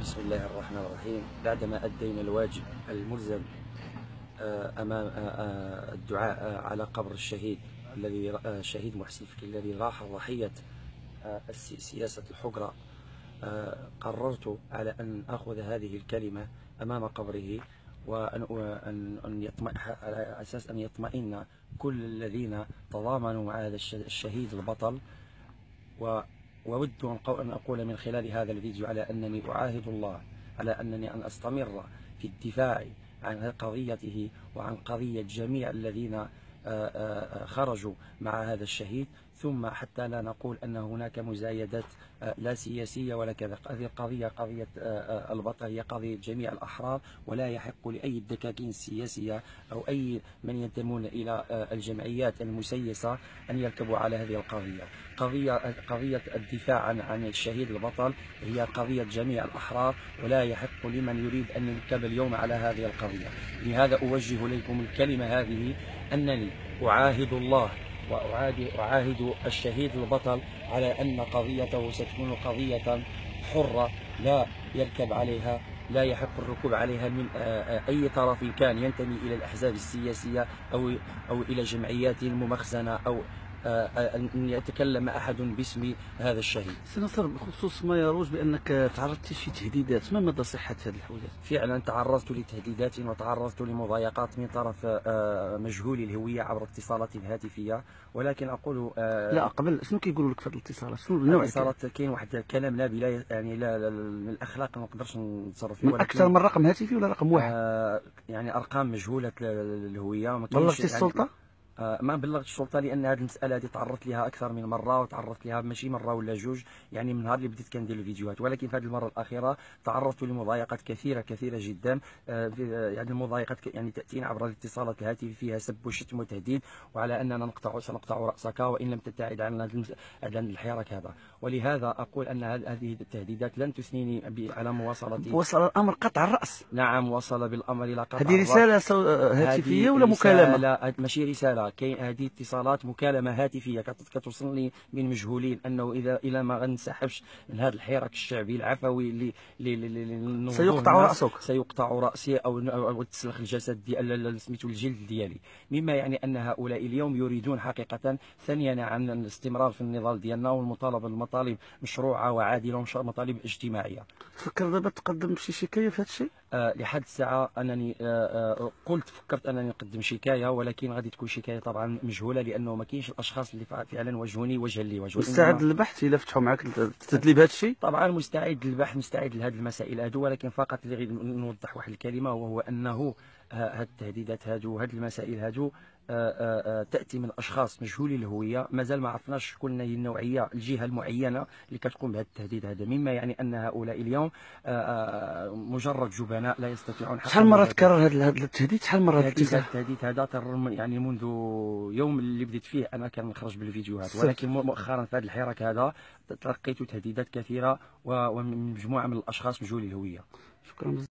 بسم الله الرحمن الرحيم. بعدما أدينا الواجب الملزم أمام الدعاء على قبر الشهيد الذي شهيد محسن فكري الذي راح ضحية سياسة الحقرة، قررت على أن أخذ هذه الكلمة أمام قبره، وأن على أساس أن يطمئن كل الذين تضامنوا مع هذا الشهيد البطل. وأود أن أقول من خلال هذا الفيديو على أنني أعاهد الله على أنني أن أستمر في الدفاع عن قضيته وعن قضية جميع الذين خرجوا مع هذا الشهيد، ثم حتى لا نقول أن هناك مزايدات لا سياسية ولا كذا. هذه القضية قضية البطل، هي قضية جميع الأحرار، ولا يحق لأي الدكاكين السياسية أو أي من ينتمون إلى الجمعيات المسيسة أن يركبوا على هذه القضية. قضية الدفاع عن الشهيد البطل هي قضية جميع الأحرار، ولا يحق لمن يريد أن يركب اليوم على هذه القضية. لهذا أوجه لكم الكلمة هذه، أنني أعاهد الله وأعاهد الشهيد البطل على أن قضيته ستكون قضية حرة لا يركب عليها، لا يحق الركوب عليها من أي طرف كان ينتمي إلى الأحزاب السياسية أو إلى جمعيات ممخزنة، أو أن يتكلم أحد باسم هذا الشهيد. سنصر، بخصوص ما يروج بأنك تعرضت في تهديدات، ما مدى صحة هذه الحوادث؟ فعلا تعرضت لتهديدات وتعرضت لمضايقات من طرف مجهول الهوية عبر اتصالات هاتفية، ولكن أقول لا، قبل شنو كيقولوا لك في الاتصالات؟ شنو النوع؟ الاتصالات كاين واحد الكلام لا بلا يعني لا من الأخلاق ما نقدرش نتصرف فيه، من أكثر من رقم هاتفي ولا رقم واحد؟ يعني أرقام مجهولة الهوية. ما بلغت السلطة؟ ما بلغت السلطه، لان هذه المساله هذه تعرضت لها اكثر من مره، وتعرضت لها ماشي مره ولا جوج، يعني من نهار اللي بديت كندير الفيديوهات. ولكن في هذه المره الاخيره تعرضت لمضايقات كثيره جدا. يعني المضايقات يعني تاتينا عبر الاتصالات الهاتفيه فيها سب وشتم وتهديد، وعلى اننا سنقطع راسك وان لم تبتعد عن الحراك هذا. ولهذا اقول ان هذه التهديدات لن تثنيني على مواصله. وصل الامر قطع الراس؟ نعم، وصل بالامر الى قطع هذه رساله هاتفيه ولا مكالمه؟ لا، ماشي رساله، كاين هذه اتصالات مكالمه هاتفيه كتوصلني من مجهولين انه اذا ما غنسحبش من هذا الحراك الشعبي العفوي اللي سيقطع راسك، سيقطع راسي او تسلخ الجسد ديال سميتو الجلد ديالي. مما يعني ان هؤلاء اليوم يريدون حقيقه ثانيا عن الاستمرار في النضال ديالنا والمطالبه بمطالب مشروعه وعادله ومطالب اجتماعيه. تفكر دابا تقدم شي شكايه في هذا الشيء؟ لحد الساعة أنني فكرت أنني نقدم شكاية، ولكن غادي تكون شكاية طبعا مجهولة، لأنه ما كاينش الأشخاص اللي فعلا واجهوني وجها لوجه. مستعد للبحث إلا فتحوا معك تدليب هذا الشيء؟ طبعا مستعد للبحث، مستعد لهذه المسائل هذو، ولكن فقط اللي نوضح واحد الكلمة، وهو أنه هذه التهديدات هذو وهذه المسائل هذو تأتي من أشخاص مجهولي الهوية. مازال ما عرفناش شكون هي النوعية، الجهة المعينة اللي كتقوم بهذا التهديد هذا، مما يعني أن هؤلاء اليوم مجرد جبناء لا يستطيعون. شحال مرة تكرر هذا التهديد؟ شحال مرة التهديد هذا يعني منذ يوم اللي بديت فيه أنا كنخرج بالفيديوهات، ولكن مؤخرا في هذا الحراك هذا تلقيت تهديدات كثيرة ومن مجموعة من الأشخاص مجهولي الهوية. شكرا.